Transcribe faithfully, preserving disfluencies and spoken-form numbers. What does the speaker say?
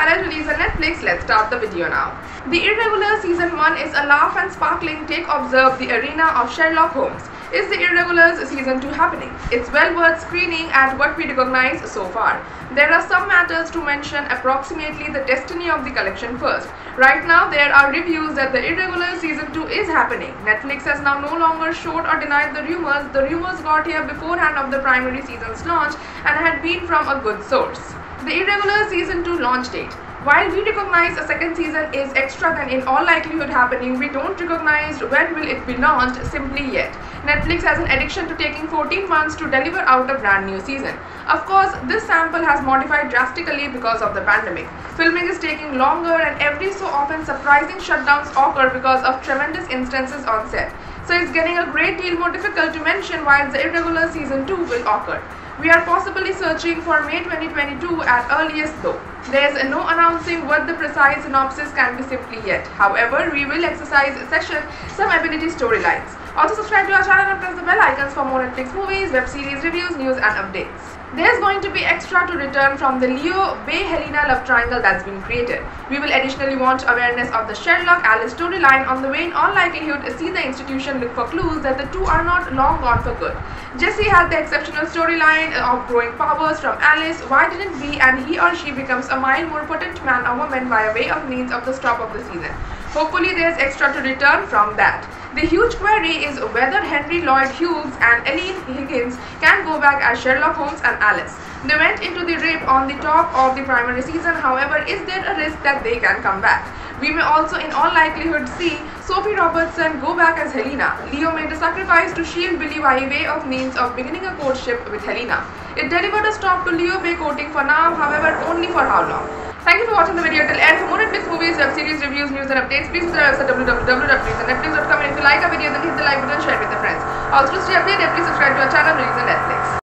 parallel release on Netflix. Let's start the video now. The Irregular Season one is a laugh and sparkling take observe the arena of Sherlock Holmes. Is The Irregulars Season two happening? It's well worth screening at what we recognize so far. There are some matters to mention, approximately the destiny of the collection first. Right now, there are reviews that The Irregular Season two is happening. Netflix has now no longer showed or denied the rumors. The rumors got here beforehand of the primary season's launch and had been from a good source. The Irregular Season two launch date. While we recognize a second season is extra than in all likelihood happening, we don't recognize when will it be launched simply yet. Netflix has an addiction to taking fourteen months to deliver out a brand new season. Of course, this sample has modified drastically because of the pandemic. Filming is taking longer and every so often surprising shutdowns occur because of tremendous instances on set. So it's getting a great deal more difficult to mention while The Irregular Season two will occur. We are possibly searching for May twenty twenty-two at earliest though. There is no announcing what the precise synopsis can be simply yet. However, we will exercise session some ability storylines. Also subscribe to our channel and press the bell icons for more Netflix movies, web series reviews, news and updates. There's going to be extra to return from the Leo Bay Helena love triangle that's been created. We will additionally want awareness of the Sherlock Alice storyline on the way in all likelihood see the institution look for clues that the two are not long gone for good. Jesse had the exceptional storyline of growing powers from Alice. Why didn't we and he or she becomes a mild more potent man or woman by way of means of the stop of the season? Hopefully there's extra to return from that. The huge query is whether Henry Lloyd Hughes and Eileen Higgins can go back as Sherlock Holmes and Alice. They went into the rape on the top of the primary season, however, is there a risk that they can come back? We may also in all likelihood see Sophie Robertson go back as Helena. Leo made a sacrifice to shield Billy by way of means of beginning a courtship with Helena. It delivered a stop to Leo Bay courting for now, however, only for how long? Thank you for watching the video till end. For more Netflix movies, web series, reviews, news and updates, please visit our website w w w dot netflix dot com, and if you like our video then hit the like button and share it with your friends. Also to stay updated, please subscribe to our channel Release on Netflix.